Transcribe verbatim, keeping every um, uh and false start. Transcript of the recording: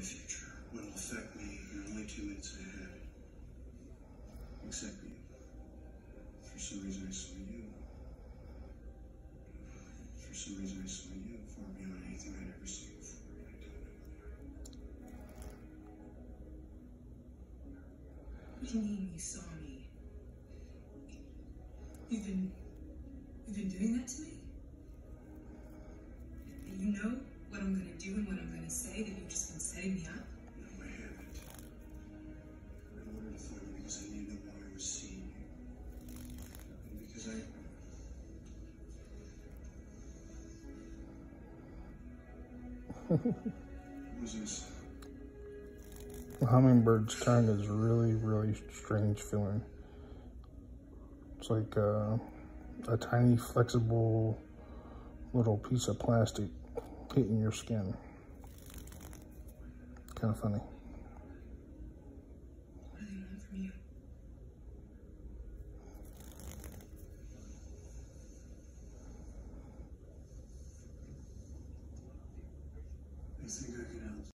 future, what will affect me, you're only two minutes ahead. Except you. For some reason I saw you. For some reason I saw you far beyond anything I'd ever seen before. I don't know why. What do you mean you saw me? You've been... You've been doing that to me? You know what I'm gonna do and what I'm gonna say, that you've just been setting me up? No, I haven't. I wanted to find you because I needed to know why I was seeing you. And because I... What was this? The hummingbird's tongue is really, really strange feeling. It's like uh, a tiny, flexible little piece of plastic hitting your skin. Kind of funny. What do they want from you? I think I can help.